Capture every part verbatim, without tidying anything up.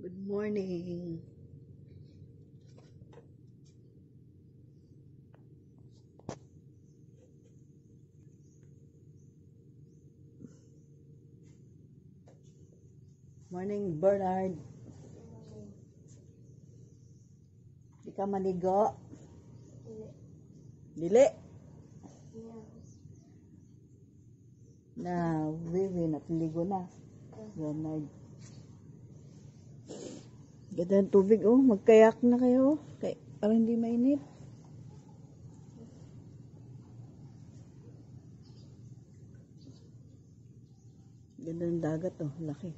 Good morning. Morning, Bernard. Di ka manigo? Dili. Na, wiwi, natiligo na. Bernard. Ganda ng tubig, oh. Magkayak na kayo. Kay, parang hindi mainit. Ganda ng dagat, oh. Laki.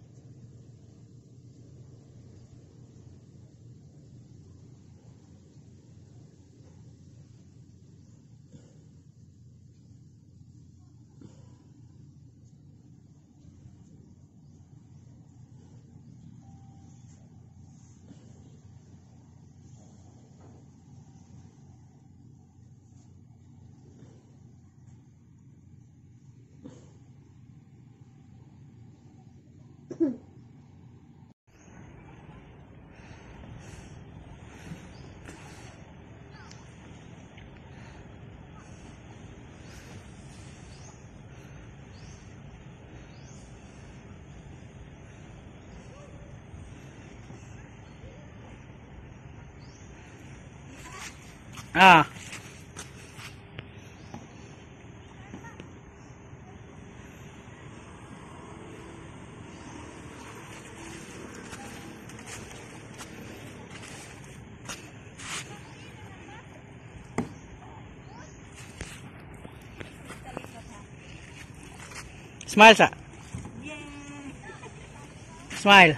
Ah. Smile sa. Smile.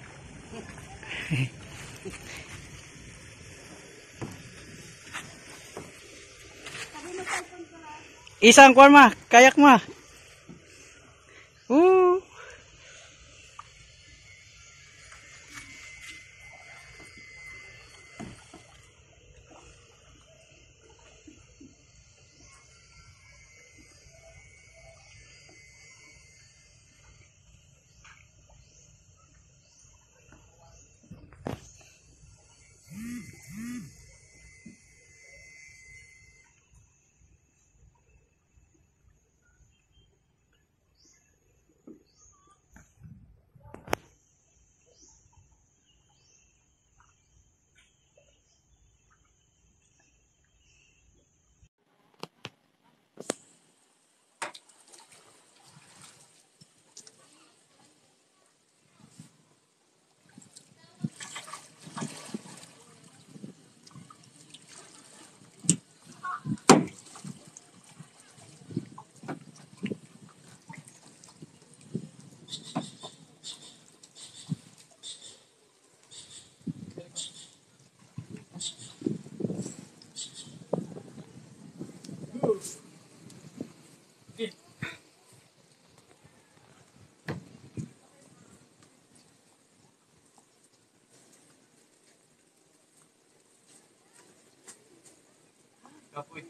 Isang kuan ma, kayak ma. Uh. Kapoy.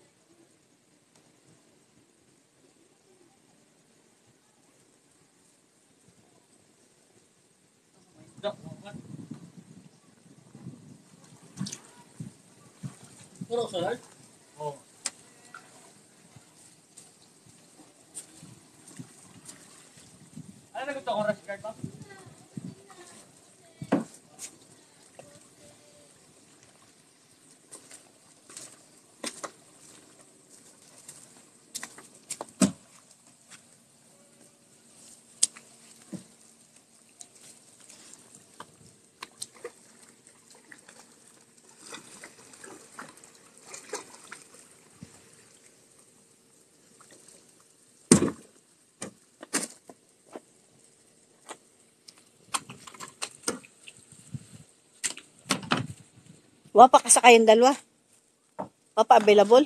Puro salad? Oo. Ano na gusto ko rush card pa? Wapa ka sa kayong dalawa? Wapa available?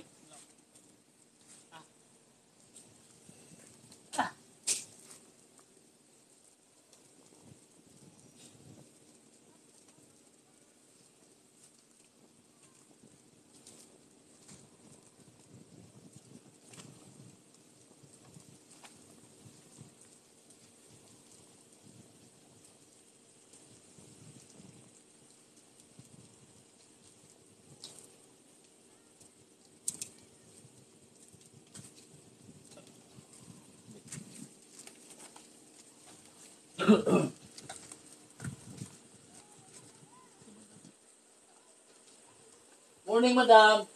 Morning, madam.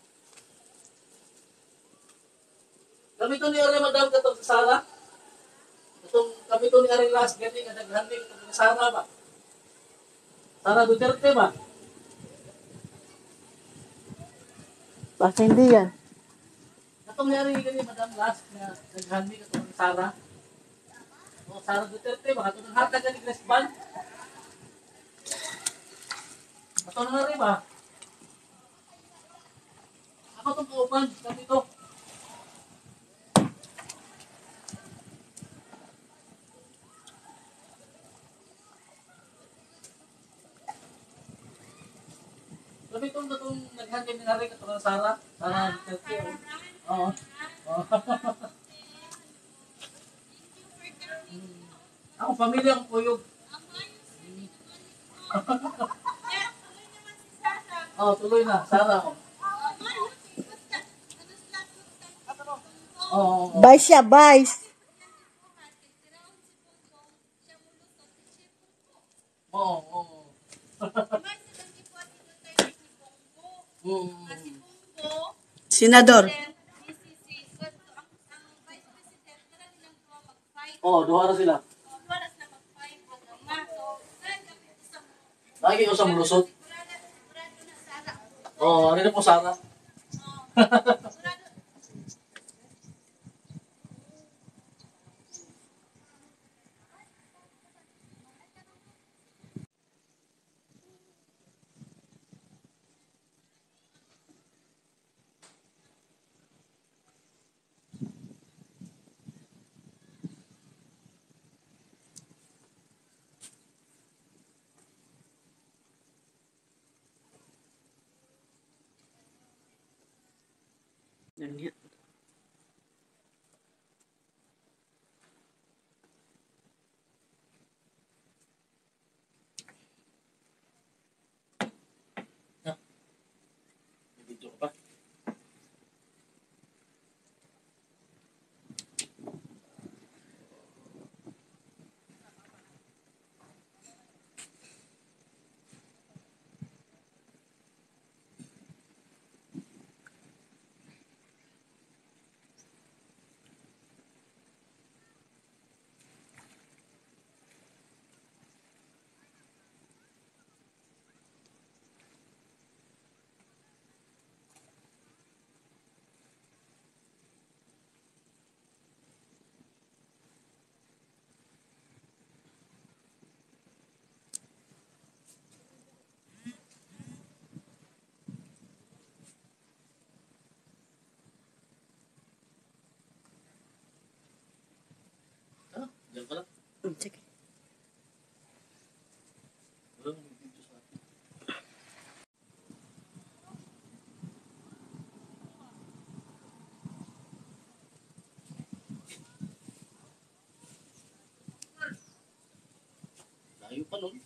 Kami to ni Ari, madam, katong Sara. Katong kami to ni Ari last gani nga naghanding katong Sara ba? Sara Duterte ba? Basta hindi yan. Katong ni Ari gani, madam, last nga naghanding katong Sara. O Sara Duterte ba? Katong nanghatag gani Crespan. Katong ni Ari ba? Ako tong kauban kami to. Kami tong katong naghanding ni Ari katong Sara. Sara Duterte. Oo. Oo. Ako pamilya ang kuyog. Oh, tuloy na. Sara. Oh, oh, Vice siya, vice. oh. Oh, oh. Senador. Oh, duha na sila. Lagi ko sa mulusot. Oh, ano na po Sara? Ganyan. Video ka pa. Ano? Diyan ka lang. Hmm, sige. Wala mo video sa akin. Layo pa nun.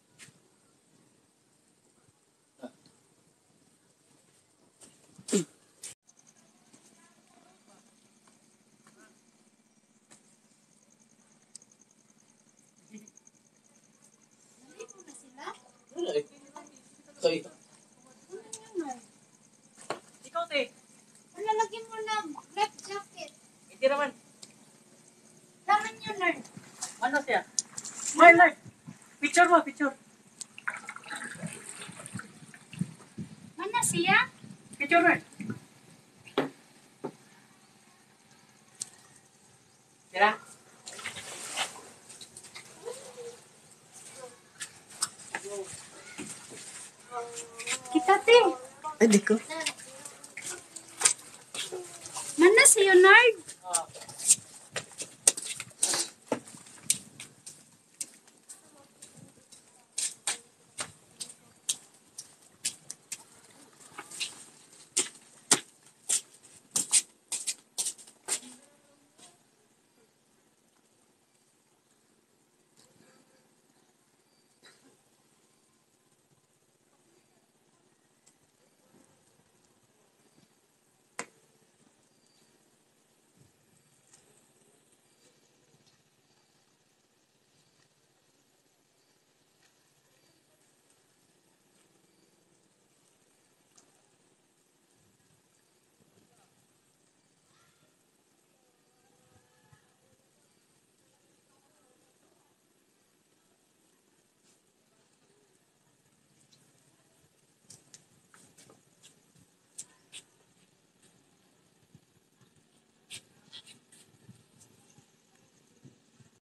Wala eh. Kaya. Ikaw, te. Wala, lagyan mo ng black jacket. Hindi naman. Laman yun, Lord. Ano siya? Lord, Lord. Picture mo, picture. Mana siya? Picture, Lord. Tira. Kita, te. Ay, di ko. Mana siya, Lord?